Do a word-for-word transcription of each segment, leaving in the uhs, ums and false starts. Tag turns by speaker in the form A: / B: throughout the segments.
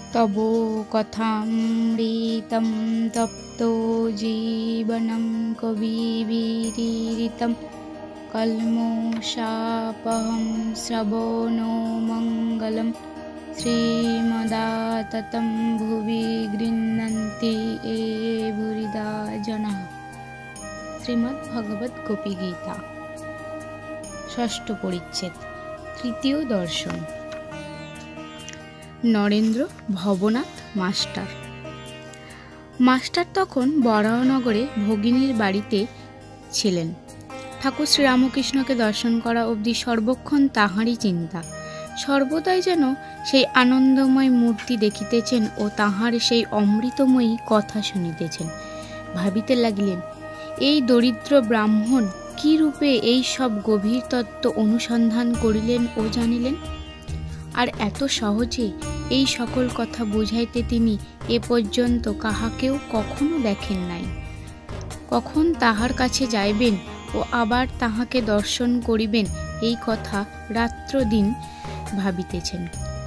A: तबो कथामृतं तप्तो जीवनं कविभिरीडितं कल्मषापहं श्रवणो मंगलं श्रीमदाततं भुवि गृह्णन्ति ये भूरिदा जनाः। श्रीमद्भगवत गोपी गीता षष्ठ परिच्छेद तृतीय दर्शन। नरेंद्र भवनाथ मास्टार मास्टार तखन बराहनगरे भगिनीर बाड़ीते छिलेन। ठाकुर श्रीरामकृष्णके दर्शन करा अब्दि सर्वक्षण ताहारी चिंता। सर्वदाई जेन सेई आनंदमय मूर्ति देखितेछेन ओ ताहार सेई अमृतमयी कथा शुनितेछेन। भाबिते लागिलेन এই দরিদ্র ব্রাহ্মণ কি রূপে এই সব গভীর তত্ত্ব অনুসন্ধান করিলেন ও জানিলেন, আর এত সহজে এই সকল কথা বুঝাইতে তিনি এ পর্যন্ত কাহাকেও কখনো দেখেন নাই। কখন তাহার কাছে যাইবেন ও আবার তাহাকে দর্শন করিবেন এই কথা রাত্র দিন ভাবিতেছেন।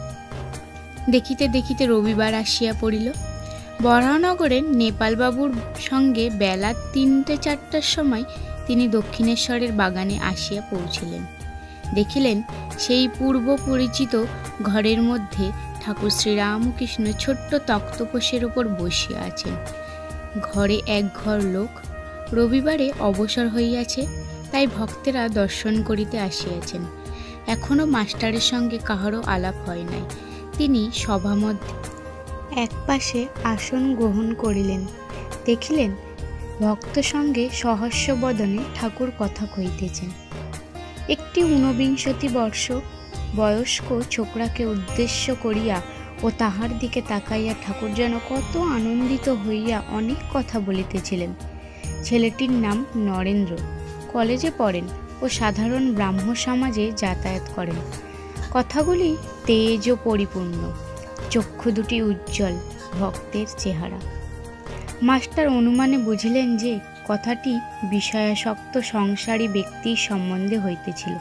A: দেখিতে দেখিতে রবিবার আসিয়া পড়িল। বরাহনগরের নেপালবাবুর সঙ্গে বেলা তিনটে চারটার সময় তিনি দক্ষিণেশ্বরের বাগানে আসিয়া পৌঁছিলেন। দেখিলেন সেই পূর্ব পরিচিত ঘরের মধ্যে ঠাকুর শ্রীরামকৃষ্ণ ছোট্ট তক্তপোষের উপর বসিয়া আছেন। ঘরে এক ঘর লোক। রবিবারে অবসর হইয়াছে, তাই ভক্তেরা দর্শন করিতে আসিয়াছেন। এখনো মাস্টারের সঙ্গে কাহারও আলাপ হয় নাই। তিনি সভামধ্যে এক পাশে আসন গ্রহণ করিলেন। দেখিলেন ভক্ত সঙ্গে সহাস্য বদনে ঠাকুর কথা কহিতেছেন। একটি ঊনবিংশতি বর্ষ বয়স্ক ছোকরাকে উদ্দেশ্য করিয়া ও তাহার দিকে তাকাইয়া ঠাকুর যেন কত আনন্দিত হইয়া অনেক কথা বলিতেছিলেন। ছেলেটির নাম নরেন্দ্র। কলেজে পড়েন ও সাধারণ ব্রাহ্ম সমাজে যাতায়াত করেন। কথাগুলি তেজ ও পরিপূর্ণ, চক্ষু দুটি উজ্জ্বল, ভক্তের চেহারা। মাস্টার অনুমানে বুঝিলেন যে কথাটি বিষয়াসক্ত সংসারী ব্যক্তির সম্বন্ধে হইতেছিল।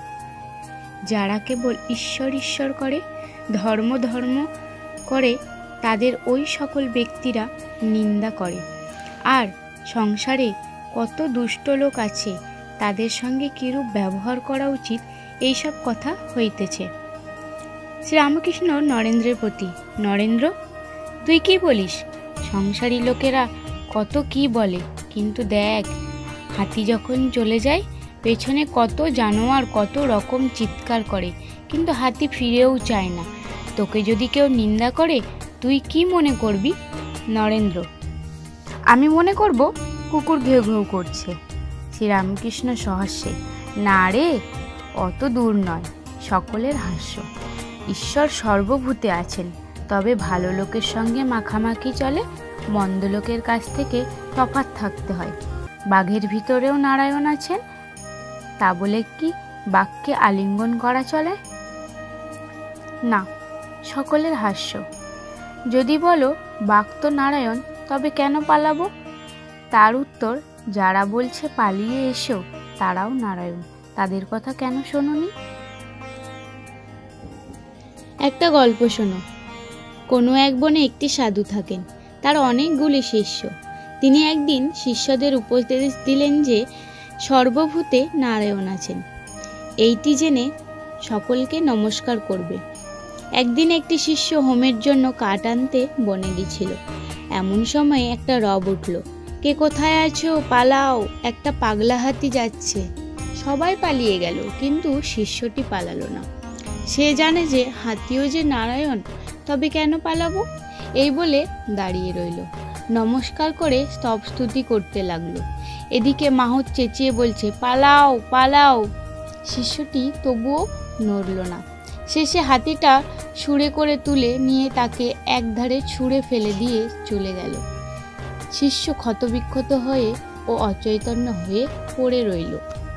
A: যারা কেবল ঈশ্বর ঈশ্বর করে, ধর্ম ধর্ম করে, তাদের ওই সকল ব্যক্তিরা নিন্দা করে। আর সংসারে কত দুষ্ট লোক আছে, তাদের সঙ্গে কিরূপ ব্যবহার করা উচিত, এইসব কথা হইতেছে। শ্রীরামকৃষ্ণ নরেন্দ্রের প্রতি, নরেন্দ্র, তুই কি বলিস? সংসারী লোকেরা কত কি বলে, কিন্তু দেখ, হাতি যখন চলে যায় পেছনে কত জানোয়ার কত রকম চিৎকার করে, কিন্তু হাতি ফিরেও চায় না। তোকে যদি কেউ নিন্দা করে তুই কি মনে করবি? নরেন্দ্র, আমি মনে করব কুকুর ঘেউ ঘেউ করছে। শ্রীরামকৃষ্ণ সহাস্যে, না রে, অত দূর নয়। সকলের হাস্য। ঈশ্বর সর্বভূতে আছেন, তবে ভালো লোকের সঙ্গে মাখামাখি চলে, মন্দ লোকের কাছ থেকে তফাৎ থাকতে হয়। বাঘের ভিতরেও নারায়ণ আছেন, তা বলে কি বাঘকে আলিঙ্গন করা চলে? না। সকলের হাস্য। যদি বলো বাঘ তো নারায়ণ, তবে কেন পালাবো? তার উত্তর, যারা বলছে পালিয়ে এসো তারাও নারায়ণ, তাদের কথা কেন শোনোনি? একটা গল্প শোনো। কোনো এক বনে একটি সাধু থাকেন, তার অনেকগুলি শিষ্য। তিনি একদিন শিষ্যদের উপদেশ দিলেন যে সর্বভূতে নারায়ণ আছেন। এইটি জেনে সকলকে নমস্কার করবে। একদিন একটি শিষ্য হোমের জন্য কাঠ আনতে বনে গিয়েছিল। এমন সময় একটা রব উঠল, কে কোথায় আছো, পালাও, একটা পাগলা হাতি যাচ্ছে। সবাই পালিয়ে গেল, কিন্তু শিষ্যটি পালালো না। সে জানে যে হাতিও যে নারায়ণ, তবে কেন পালাবো? এই বলে দাঁড়িয়ে রইল। নমস্কার করে স্তব স্তুতি করতে লাগলো। এদিকে মাহুত চেঁচিয়ে বলছে, পালাও পালাও। শিষ্যটি তবুও নড়ল না। শেষে হাতিটা ছুঁড়ে করে তুলে নিয়ে তাকে একধারে ছুঁড়ে ফেলে দিয়ে চলে গেল। শিষ্য ক্ষতবিক্ষত হয়ে ও অচৈতন্য হয়ে পড়ে রইল।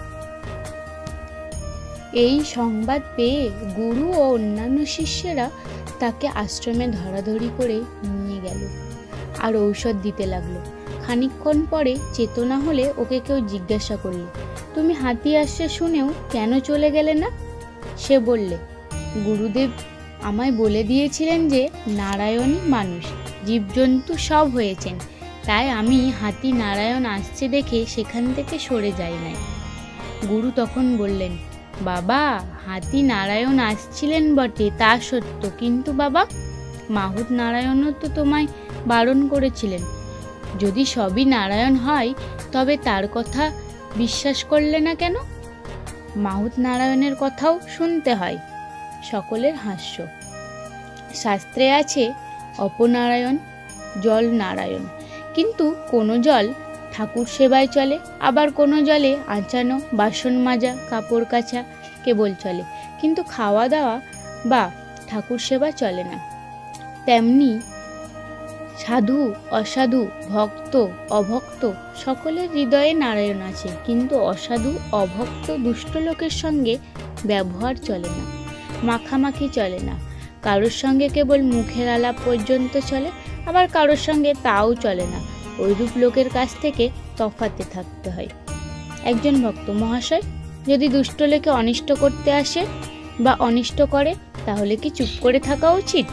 A: এই সংবাদ পেয়ে গুরু ও অন্যান্য শিষ্যরা তাকে আশ্রমে ধরাধরি করে নিয়ে গেল আর ঔষধ দিতে লাগলো। খানিকক্ষণ পরে চেতনা হলে ওকে কেউ জিজ্ঞাসা করল, তুমি হাতি আসছে শুনেও কেন চলে গেলে না? সে বললে, গুরুদেব আমায় বলে দিয়েছিলেন যে নারায়ণই মানুষ, জীবজন্তু সব হয়েছেন, তাই আমি হাতি নারায়ণ আসছে দেখে সেখান থেকে সরে যাই নাই। গুরু তখন বললেন, বাবা, হাতি নারায়ণ আসছিলেন বটে, তা সত্য, কিন্তু বাবা, মাহুত নারায়ণও তো তোমায় বারণ করেছিলেন। যদি সবই নারায়ণ হয় তবে তার কথা বিশ্বাস করলে না কেন? মাহুত নারায়ণের কথাও শুনতে হয়। সকলের হাস্য। শাস্ত্রে আছে অপনারায়ণ, জল নারায়ণ, কিন্তু কোনো জল ঠাকুর সেবায় চলে, আবার কোনো জলে আঁচানো, বাসন মাজা, কাপড় কাচা কেবল চলে, কিন্তু খাওয়া দাওয়া বা ঠাকুর সেবা চলে না। তেমনি সাধু অসাধু, ভক্ত অভক্ত সকলের হৃদয়ে নারায়ণ আছে, কিন্তু অসাধু অভক্ত দুষ্ট লোকের সঙ্গে ব্যবহার চলে না, মাখামাখি চলে না। কারোর সঙ্গে কেবল মুখের আলাপ পর্যন্ত চলে, আবার কারোর সঙ্গে তাও চলে না। ওইরূপ লোকের কাছ থেকে তফাতে থাকতে হয়। একজন ভক্ত, মহাশয়, যদি দুষ্ট লোকে অনিষ্ট করতে আসে বা অনিষ্ট করে, তাহলে কি চুপ করে থাকা উচিত?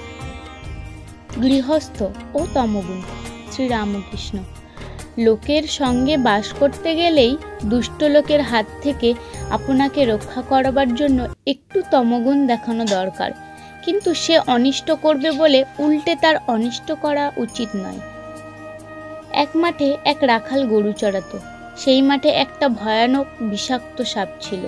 A: গৃহস্থ ও তমগুণ। শ্রীরামকৃষ্ণ। লোকের সঙ্গে বাস করতে গেলেই দুষ্ট লোকের হাত থেকে আপনাকে রক্ষা করবার জন্য একটু তমগুণ দেখানো দরকার, কিন্তু সে অনিষ্ট করবে বলে উল্টে তার অনিষ্ট করা উচিত নয়। এক মাঠে এক রাখাল গরু চড়াতো। সেই মাঠে একটা ভয়ানক বিষাক্ত সাপ ছিল।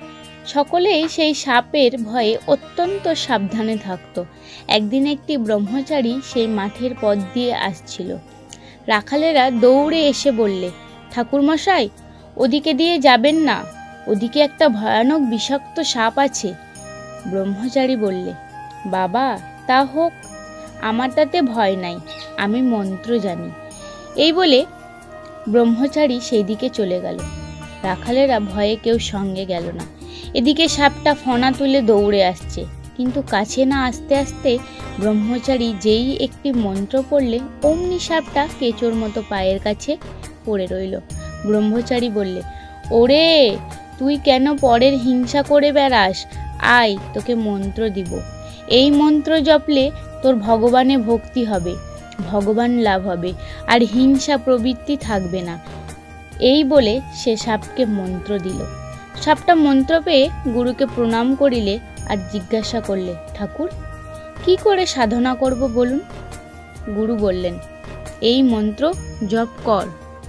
A: সকলেই সেই সাপের ভয়ে অত্যন্ত সাবধানে থাকত। একদিন একটি ব্রহ্মচারী সেই মাঠের পথ দিয়ে আসছিল। রাখালেরা দৌড়ে এসে বললে, ঠাকুরমশাই, ওদিকে দিয়ে যাবেন না, ওদিকে একটা ভয়ানক বিষাক্ত সাপ আছে। ব্রহ্মচারী বললে, বাবা, তা হোক, আমার তাতে ভয় নাই, আমি মন্ত্র জানি। এই বলে ব্রহ্মচারী সেই দিকে চলে গেল। রাখালেরা ভয়ে কেউ সঙ্গে গেল না। এদিকে সাপটা ফনা তুলে দৌড়ে আসছে, কিন্তু কাছে না আসতে আসতে ব্রহ্মচারী যেই একটি মন্ত্র পড়লে অমনি সাপটা কেঁচোর মতো পায়ের কাছে পড়ে রইল। ব্রহ্মচারী বললে, ওরে, তুই কেন পরের হিংসা করে বেড়াস? আয়, তোকে মন্ত্র দিব। এই মন্ত্র জপলে তোর ভগবানে ভক্তি হবে, ভগবান লাভ হবে, আর হিংসা প্রবৃত্তি থাকবে না। এই বলে সে সাপকে মন্ত্র দিল। সাপটা মন্ত্র পেয়ে গুরুকে প্রণাম করিলে আর জিজ্ঞাসা করলে, ঠাকুর, কি করে সাধনা করব বলুন? গুরু বললেন, এই মন্ত্র জপ কর,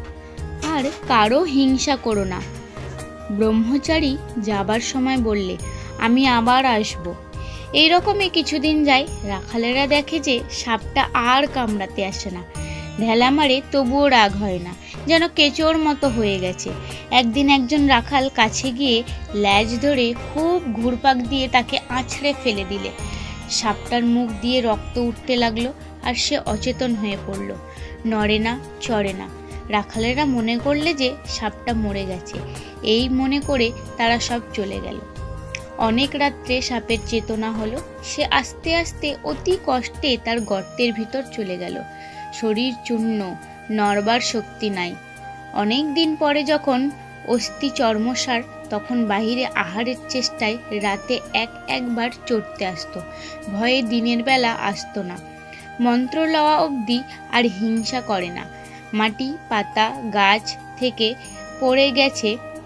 A: আর কারো হিংসা করো না। ব্রহ্মচারী যাবার সময় বললে, আমি আবার আসব। এইরকমই কিছুদিন যায়। রাখালেরা দেখে যে সাপটা আর কামড়াতে আসে না, ঢেলা মারে তবুও রাগ হয় না, যেন কেঁচোর মতো হয়ে গেছে। একদিন একজন রাখাল কাছে গিয়ে ল্যাজ ধরে খুব ঘুরপাক দিয়ে তাকে আছড়ে ফেলে দিলে। সাপটার মুখ দিয়ে রক্ত উঠতে লাগলো, আর সে অচেতন হয়ে পড়ল, নড়ে না, চড়ে না। রাখালেরা মনে করলে যে সাপটা মরে গেছে। এই মনে করে তারা সব চলে গেল। অনেক রাত্রে সাপের চেতনা হলো। সে আস্তে আস্তে অতি কষ্টে তার গর্তের ভিতর চলে গেল। শরীর চূর্ণ, নড়বার শক্তি নাই। অনেক দিন পরে যখন অস্থি চর্মসার, তখন বাহিরে আহারের চেষ্টায় রাতে এক একবার চড়তে আসতো। ভয়ে দিনের বেলা আসতো না। মন্ত্র লওয়া অবধি আর হিংসা করে না। মাটি, পাতা, গাছ থেকে পড়ে গেছে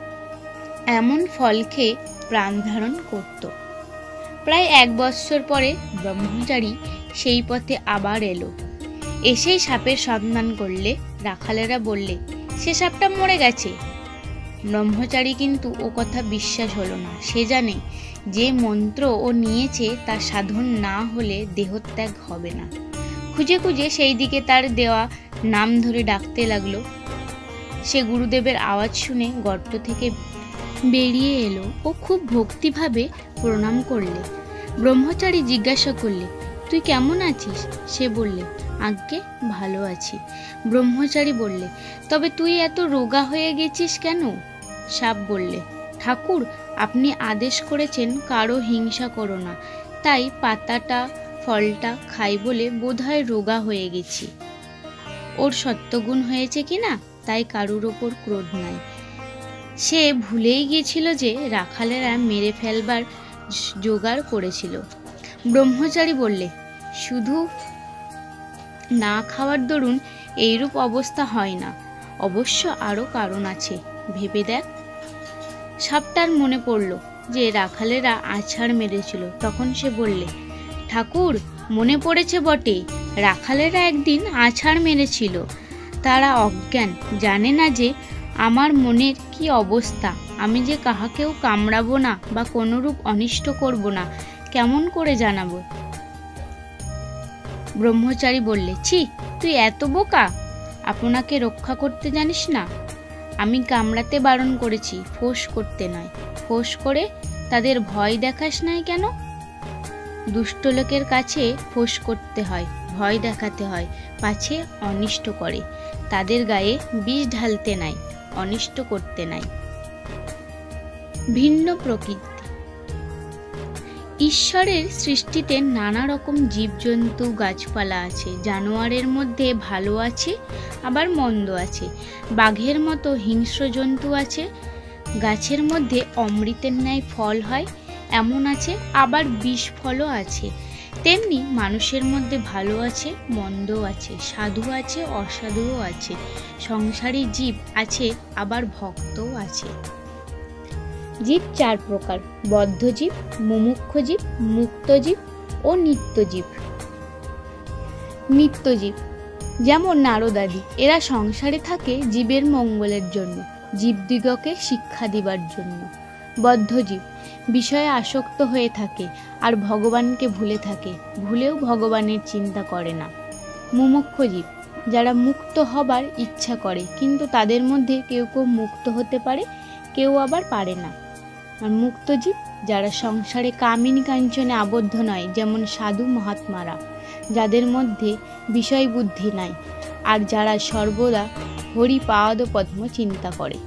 A: এমন ফল খেয়ে প্রাণ ধারণ করত। প্রায় এক বৎসর পরে ব্রহ্মচারী সেই পথে আবার এলো। এসেই সাপের সন্ধান করলে। রাখালেরা বললে, সে সাপটা মরে গেছে। ব্রহ্মচারী কিন্তু ও কথা বিশ্বাস হলো না। সে জানে যে মন্ত্র ও নিয়েছে তা সাধন না হলে দেহত্যাগ হবে না। খুঁজে খুঁজে সেই দিকে তার দেওয়া নাম ধরে ডাকতে লাগলো। সে গুরুদেবের আওয়াজ শুনে গর্ত থেকে বেরিয়ে এলো ও খুব ভক্তিভাবে প্রণাম করলে। ব্রহ্মচারী জিজ্ঞাসা করলে, তুই কেমন আছিস? সে বললে, আজ্ঞে, ভালো আছি। ব্রহ্মচারী বললে, তবে তুই এত রোগা হয়ে গেছিস কেন? সাপ বললে, ঠাকুর, আপনি আদেশ করেছেন কারো হিংসা করো না, তাই পাতাটা ফলটা খাই বলে বোধহয় রোগা হয়ে গেছি। ওর সত্যগুণ হয়েছে কিনা, তাই কারুর ওপর ক্রোধ নাই। সে ভুলেই গিয়েছিল যে রাখালেরা মেরে ফেলবার জোগাড় করেছিল। ব্রহ্মচারী বললে, শুধু না খাওয়ার দরুন এইরূপ অবস্থা হয় না, অবশ্য আরও কারণ আছে, ভেবে দেখ। সাপটার মনে পড়ল যে রাখালেরা আছাড় মেরেছিল। তখন সে বললে, ঠাকুর, মনে পড়েছে বটে, রাখালেরা একদিন আছাড় মেরেছিল। তারা অজ্ঞান, জানে না যে আমার মনের কি অবস্থা। আমি যে কাহাকেও কামড়াবো না বা কোনরূপ অনিষ্ট করব না, কেমন করে জানাবো? ব্রহ্মচারী বললে, ছি, তুই এত বোকা, আপনাকে রক্ষা করতে জানিস না? আমি কামড়াতে বারণ করেছি, ফোঁস করতে নয়। ফোঁস করে তাদের ভয় দেখাস নাই কেন? দুষ্ট লোকের কাছে ফোঁস করতে হয়, ভয় দেখাতে হয়, পাছে অনিষ্ট করে। তাদের গায়ে বিষ ঢালতে নাই, অনিষ্ট করতে নাই। ভিন্ন প্রকৃতি। ঈশ্বরের সৃষ্টিতে নানা রকম জীবজন্তু গাছপালা আছে। জানোয়ারের মধ্যে ভালো আছে, আবার মন্দ আছে। বাঘের মতো হিংস্র জন্তু আছে। গাছের মধ্যে অমৃতের ন্যায় ফল হয়, এমন আছে, আবার বিষ ফলও আছে। তেমনি মানুষের মধ্যে ভালো আছে, মন্দ আছে, সাধু আছে, অসাধুও আছে। সংসারী জীব আছে, আবার ভক্তও আছে। জীব চার প্রকার: বদ্ধজীব, মুমুক্ষুজীব, মুক্তজীব ও নিত্যজীব। নিত্যজীব যেমন নারদাদি, এরা সংসারে থাকে জীবের মঙ্গলের জন্য, জীবদিগকে শিক্ষা দিবার জন্য। বদ্ধজীব বিষয়ে আসক্ত হয়ে থাকে আর ভগবানকে ভুলে থাকে, ভুলেও ভগবানের চিন্তা করে না। মুমুক্ষুজীব যারা মুক্ত হবার ইচ্ছা করে, কিন্তু তাদের মধ্যে কেউ কেউ মুক্ত হতে পারে, কেউ আবার পারে না। আর মুক্তজীব যারা সংসারে কামিনী কাঞ্চনে আবদ্ধ নয়, যেমন সাধু মহাত্মারা, যাদের মধ্যে বিষয় বুদ্ধি নাই, আর যারা সর্বদা হরি পাদ পদ্ম চিন্তা করে।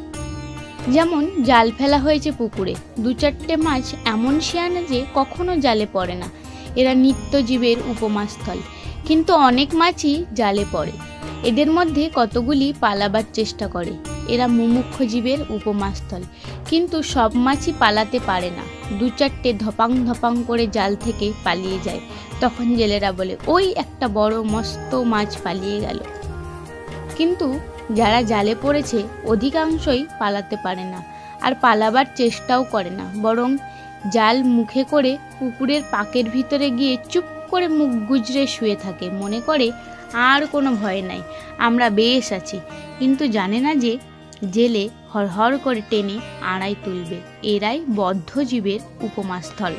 A: যেমন জাল ফেলা হয়েছে পুকুরে, দু চারটে মাছ এমন শিয়ানা যে কখনো জালে পড়ে না, এরা নিত্যজীবের উপমাস্থল। কিন্তু অনেক মাছই জালে পড়ে, এদের মধ্যে কতগুলি পালাবার চেষ্টা করে, এরা মুমুক্ষ জীবের উপমাস্থল। কিন্তু সব মাছই পালাতে পারে না, দু চারটে ধপাং ধপাং করে জাল থেকে পালিয়ে যায়। তখন জেলেরা বলে, ওই একটা বড় মস্ত মাছ পালিয়ে গেল। কিন্তু যারা জালে পড়েছে অধিকাংশই পালাতে পারে না, আর পালাবার চেষ্টাও করে না, বরং জাল মুখে করে পুকুরের পাকের ভিতরে গিয়ে চুপ করে মুখ গুজরে শুয়ে থাকে, মনে করে আর কোনো ভয় নাই, আমরা বেশ আছি। কিন্তু জানে না যে জেলে হরহর করে টেনে আড়াই তুলবে। এরাই বদ্ধজীবের উপমাস্থল।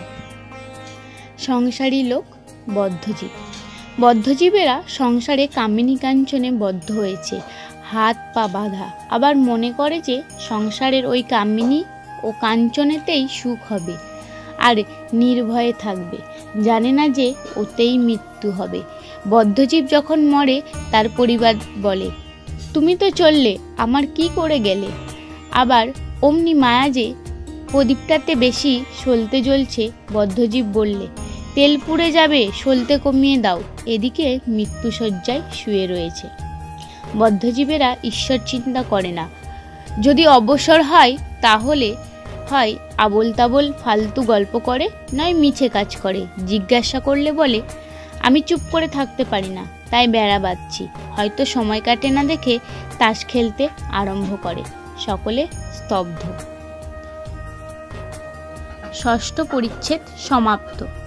A: সংসারী লোক বদ্ধজীব। বদ্ধজীবেরা সংসারে কামিনী কাঞ্চনে বদ্ধ হয়েছে, হাত পা বাঁধা, আবার মনে করে যে সংসারের ওই কামিনী ও কাঞ্চনেতেই সুখ হবে আর নির্ভয়ে থাকবে, জানে না যে ওতেই মৃত্যু হবে। বদ্ধজীব যখন মরে, তার পরিবার বলে, তুমি তো চললে, আমার কি করে গেলে? আবার অমনি মায়া যে প্রদীপটাতে বেশি সলতে জ্বলছে, বদ্ধজীব বললে, তেল পুড়ে যাবে, সলতে কমিয়ে দাও। এদিকে মৃত্যুশয্যায় শুয়ে রয়েছে। বদ্ধজীবেরা ঈশ্বর চিন্তা করে না। যদি অবসর হয়, তাহলে হয় আবোল তাবোল ফালতু গল্প করে, নয় মিছে কাজ করে। জিজ্ঞাসা করলে বলে, আমি চুপ করে থাকতে পারি না, তাই বেড়া বাঁধছি। হয়তো সময় কাটে না দেখে তাস খেলতে আরম্ভ করে। সকলে স্তব্ধ। ষষ্ঠ পরিচ্ছেদ সমাপ্ত।